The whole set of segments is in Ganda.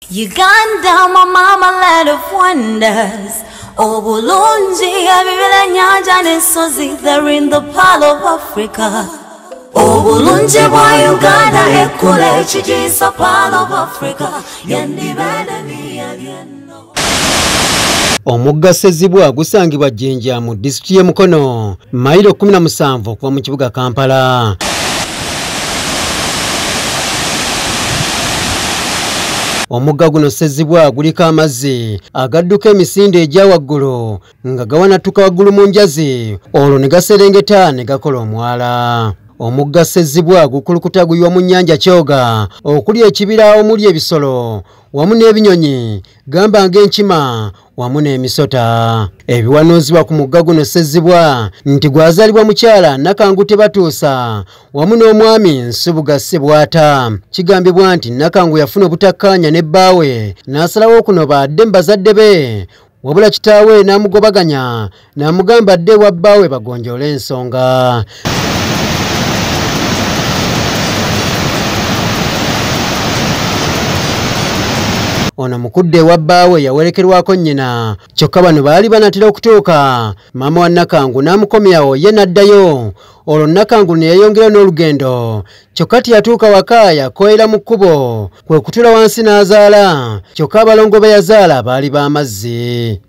Uganda, my mama, land of wonders. Obulungi, ebibira nyanja n'ensozi, they're in the Pearl of Africa. Obulungi bwa Uganda, ekule ekigisa Pearl of Africa. Yandibele byeno. Omugga Ssezibwa gusangibwa Jjinja mu disitulikiti y'e Mukono, mayiro 17 okuva mu kibuga Kampala. Omugga guno Ssezibwa guliko amazzi agadduka emisinde egya waggulu nga gawanatuka waggulu mu njazi olwo ne gaserengeta ne gakola omwala. Omugga Ssezibwa gukulukuta guyiwa mu nnyanja Kyoga okuli ekibira omuli ebisolo wamu n'ebinyonyi gamba ng'enkima wamu n'emisota. Ebiwanuuzibwa ku mugga guno Ssezibwa nti gwazaalibwa mukyala Nakangu Tebatuusa wamu n'omwami Nsubuga Ssebwata. Kigambibwa nti Nakangu yafuna obutakkaanya ne bbaawe n'asalawo okunoba adde mu bazadde be, wabula kitaawe n'amugobaganya n'amugamba adde ewa bbaawe bagonjoole ensonga. Ono mukudde wa bbaawe yawerekerwako nnyina, kyokka bano baali banatera okutuuka. Maama wa Nakangu n'amukomyawo ye n'addayo. Olwo Nakangu ne yeyongera n'olugendo, kyokka teyatuuka waka yakoera mu kkubo, kwe kutuula wansi n'azaala, kyokka abalongo be yazaala baali b'amazzi.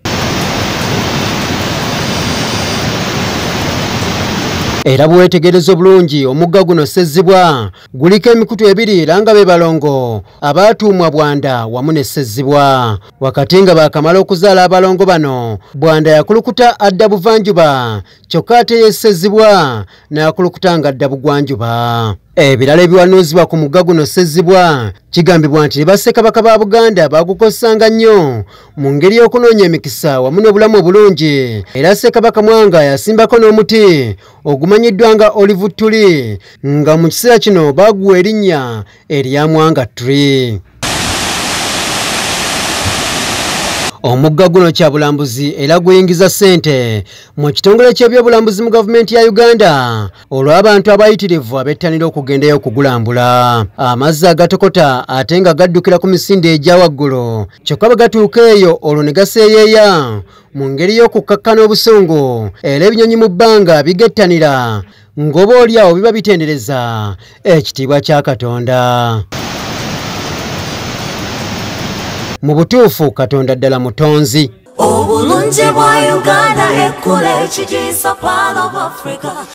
Era bwetegereza obulungi omugga guno Ssezibwa guliko emikutu ebiri era nga be balongo abaatuumwa Bwanda wamu ne Ssezibwa. Wakati nga baakamala okuzaala abalongo bano, Bwanda yakulukuta adda buvanjuba, kyokka ate ye Ssezibwa n'akulukuta nga adda bugwanjuba. Ebirala ebiwanuuzibwa ku mugga guno Ssezibwa kigambibwa nti bassekabaka ba Buganda bagukozesanga nnyo mu ngeri y'okunoonya emikisa wamu n'obulamu obulungi. Era Ssekabaka Mwanga yasimbako n'omuti ogumanyiddwa nga Olive Tree, nga mu kiseera kino baaguwa erinnya erya Mwanga Tree. Omugga guno kyabulambuzi era guyingiza ssente mu kitongole ky'ebyobulambuzi mu gavumenti ya Uganda olw'abantu abayitirivu abettanira okugendayo okugulambula. Amazzi agatokota ate nga gaddukira ku misinde egya waggulu, kyokka bwe gatuuka eyo olwo ne gaseeyeeya mu ngeri y'okukkakkana obusungu, era ebinyonyi mu bbanga bigettanira ng'oba olyawo biba bitendereza ekitiibwa kya Katonda. Mu butuufu Katonda ddala mutonzi. Obulungi bwa Uganda ekule ekigisa Pearl of Africa.